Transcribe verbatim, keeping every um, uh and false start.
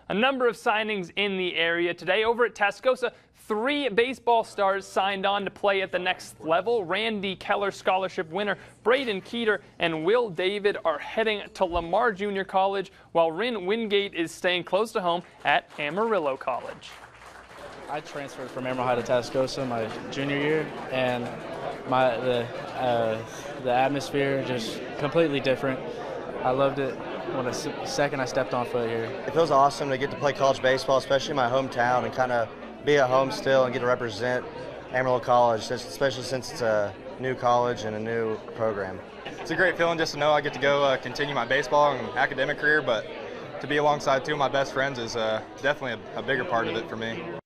A number of signings in the area today. Over at Tascosa, three baseball stars signed on to play at the next level. Randy Keller Scholarship winner Braden Keeter and Will David are heading to Lamar Junior College, while Ryn Wingate is staying close to home at Amarillo College. I transferred from Amarillo High to Tascosa my junior year, and my the uh, the atmosphere just completely different. I loved it when the second I stepped on foot here. It feels awesome to get to play college baseball, especially in my hometown, and kind of be at home still and get to represent Amarillo College, especially since it's a new college and a new program. It's a great feeling just to know I get to go uh, continue my baseball and academic career, but to be alongside two of my best friends is uh, definitely a, a bigger part of it for me.